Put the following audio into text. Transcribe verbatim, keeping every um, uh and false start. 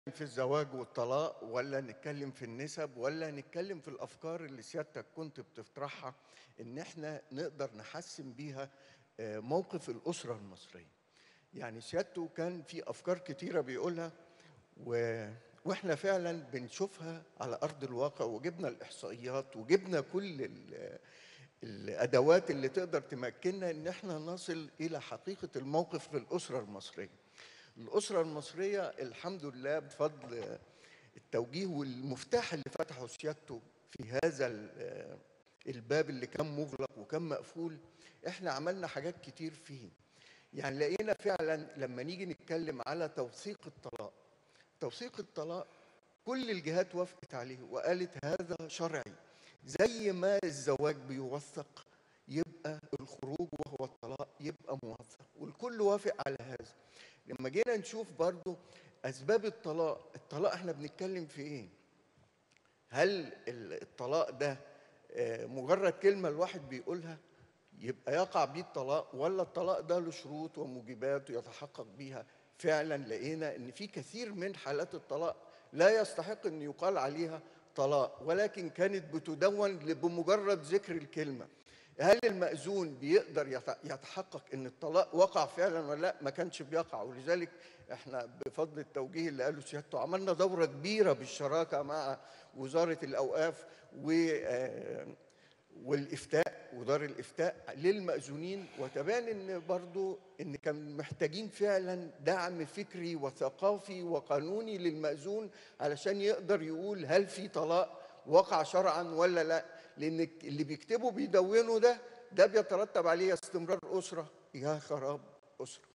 في الزواج والطلاق، ولا نتكلم في النسب، ولا نتكلم في الافكار اللي سيادتك كنت بتطرحها ان احنا نقدر نحسن بيها آه، موقف الاسره المصريه. يعني سيادته كان في افكار كتيره بيقولها و... واحنا فعلا بنشوفها على ارض الواقع، وجبنا الاحصائيات وجبنا كل ال... الادوات اللي تقدر تمكننا ان احنا نصل الى حقيقه الموقف في الاسره المصريه. الأسرة المصرية الحمد لله بفضل التوجيه والمفتاح اللي فتحه سيادته في هذا الباب اللي كان مغلق وكان مقفول، احنا عملنا حاجات كتير فيه. يعني لقينا فعلا لما نيجي نتكلم على توثيق الطلاق، توثيق الطلاق كل الجهات وافقت عليه وقالت هذا شرعي، زي ما الزواج بيوثق يبقى الخروج وهو الطلاق يبقى موثق، والكل وافق على هذا. لما جينا نشوف برضو أسباب الطلاق، الطلاق احنا بنتكلم في ايه؟ هل الطلاق ده مجرد كلمة الواحد بيقولها يبقى يقع بيه الطلاق، ولا الطلاق ده له شروط وموجبات ويتحقق بيها؟ فعلا لقينا ان في كثير من حالات الطلاق لا يستحق ان يقال عليها طلاق، ولكن كانت بتدون بمجرد ذكر الكلمة. هل المأذون بيقدر يتحقق ان الطلاق وقع فعلا ولا لا؟ ما كانش بيقع. ولذلك احنا بفضل التوجيه اللي قاله سيادته عملنا دورة كبيرة بالشراكة مع وزارة الأوقاف والإفتاء ودار الإفتاء للمأذونين، وتبان ان برضو ان كان محتاجين فعلا دعم فكري وثقافي وقانوني للمأذون علشان يقدر يقول هل في طلاق وقع شرعا ولا لا. لان اللي بيكتبوا بيدونوا ده ده بيترتب عليه استمرار أسرة، يا خراب أسرة.